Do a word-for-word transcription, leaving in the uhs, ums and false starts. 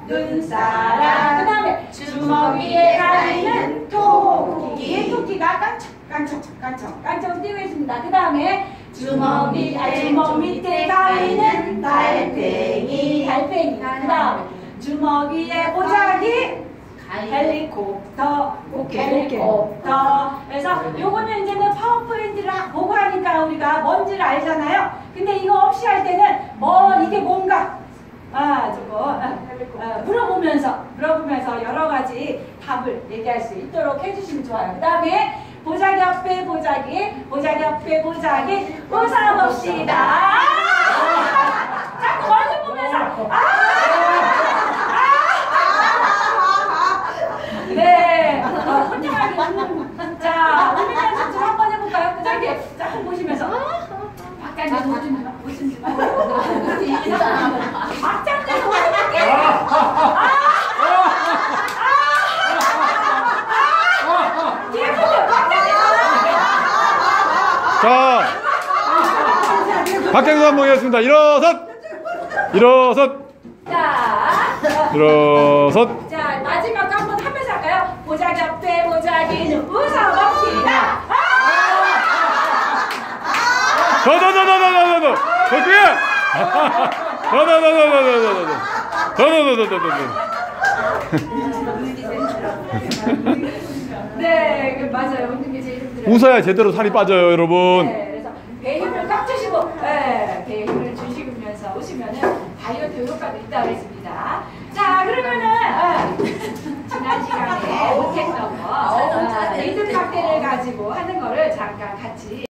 눈사람. 그 다음에 주먹 위에 가리는 토끼. 토끼가 깐청 깐청 깐청 깐청 뛰고 있습니다. 그 다음에 주먹 위, 아, 주먹 밑에 가리는 달팽이. 달팽이. 그 다음에 주먹 위에 보자기. 헬리콥터. 헬리콥터. 그래서 요거는 이제는 파워포인트를 보고 하니까 우리가 뭔지를 알잖아요. 근데 이거 없이 할 때는 뭐 이게 뭔가 아 저거 어, 어, 물어보면서 물어보면서 여러 가지 답을 얘기할 수 있도록 해주시면 좋아요. 그 다음에 보자기 옆에 보자기, 보자기 옆에 보자기 웃어봅시다. 자꾸 얼굴 보면서 아! 네, 어, 혼자하게 웃는. 자, 웃는 연습 좀 한번 해볼까요? 보자기, 자, 한번 보시면서 박장대서 웃지 마, 웃지 마. 박장대서 웃어볼게. 아! 자, 박장수 한번 하겠습니다. 일어섰! 일어섰! 자, 일어섰! 자, 마지막 한번 하면서 할까요? 보자기 옆에 보자기는 웃어봅시다. 아! 더, 더, 더, 더, 더, 더, 더, 더, 뒤에! 더, 더, 더, 더, 더, 더, 더, 더, 더, 더, 더, 더, 더, 더. 네, 그 맞아요. 웃는 게 제일 힘들어요. 웃어야 제대로 살이 빠져요, 여러분. 네, 그래서 배에 힘을 꽉 주시고, 네, 배에 힘을 주시면서 오시면은 다이어트 효과도 있다고 했습니다. 자, 그러면은 어, 지난 시간에 못했던 거 어, 리듬 박대를 가지고 하는 거를 잠깐 같이.